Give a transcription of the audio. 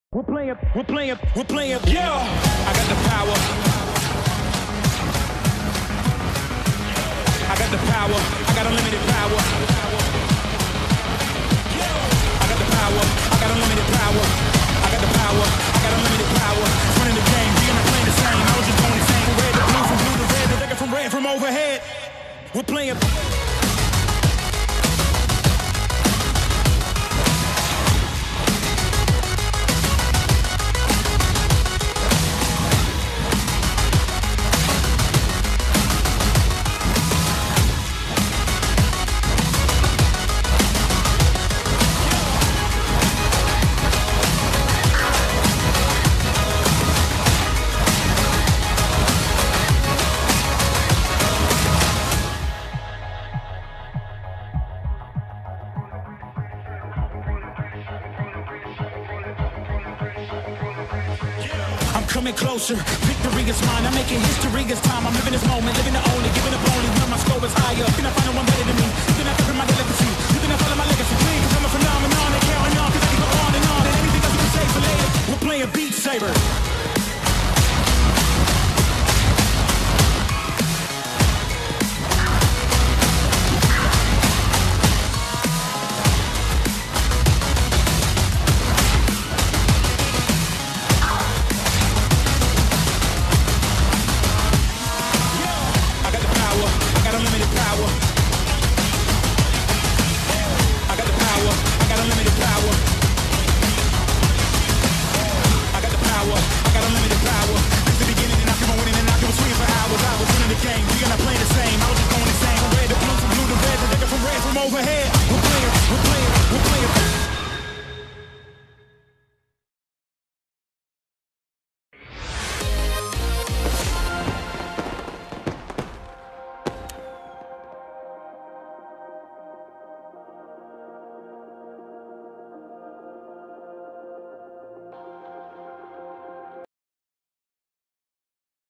We're playing, yeah! I got the power. I got the power. I got unlimited power. I got the power. I got unlimited power. I got the power. I got unlimited power. Running the game, we not playing the same. I was just going insane from red to blue, from blue to red, the nigga from red from overhead. We're playing. Coming closer, victory is mine. I'm making history, it's time. I'm living this moment, living the only, giving up only when my score is higher. You cannot find no one better than me. You cannot copy my legacy. You cannot follow my legacy. Please, 'cause I'm a phenomenon. And carrying on, 'cause I can go on. And anything else you can say for later. We're playing Beat Saber.